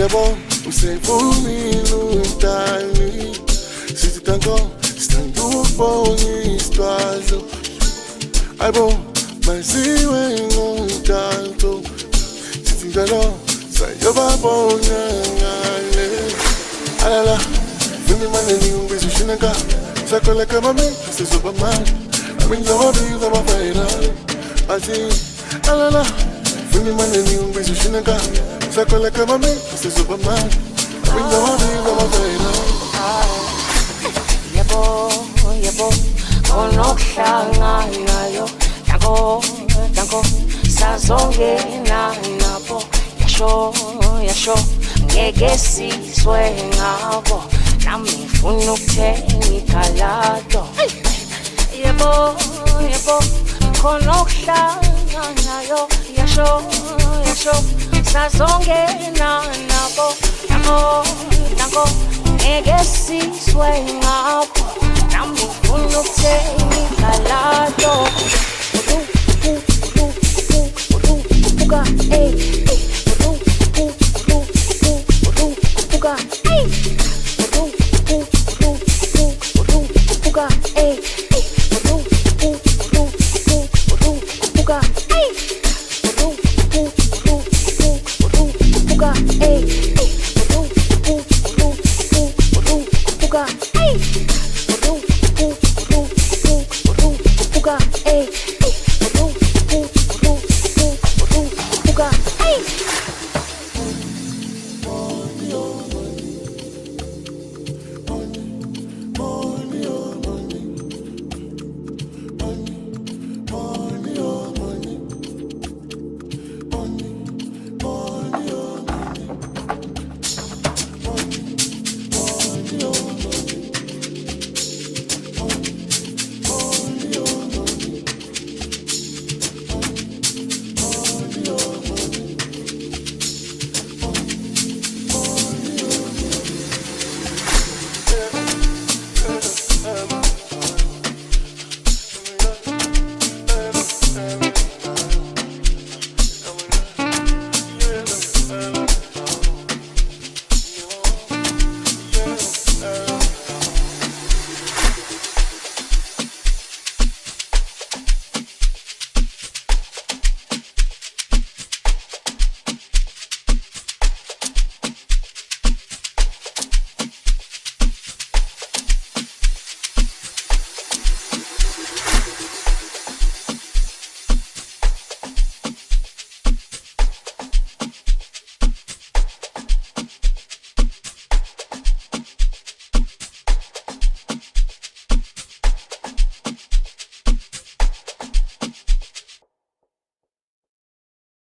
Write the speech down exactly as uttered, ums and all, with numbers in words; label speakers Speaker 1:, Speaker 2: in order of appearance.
Speaker 1: Yabo, usevumi lutali. Sisi tango, standu foni stwazo. Aibo, maziwe ngutanto. Sisi ngalo, sayoba bonyangale. Alala, fumi maneni umbizu shinaka. Sakola kama mi, c'est Superman. Amin zama bi zama faira. Asi, alala, fumi maneni umbizu shinaka. Sakola kama mi, c'est Superman. Amin zama bi zama faira.
Speaker 2: Yebo, yebo, konokuhlangana yo. Dango, dango, sazonge na nabo. Yasho, yasho, ngeke siswe ngabo. Nami funa ukuthenga igalado. Yebo, yebo, khona ukuhlangana yo. Yasho, yasho, sazongena nabo. Dango, dango, ngeke siswe ngabo. Nami funa ukuthenga igalado. Udu, udu, udu, udu, uduga, ey, ey. Udu, udu, udu, udu, uduga, ey. Hey!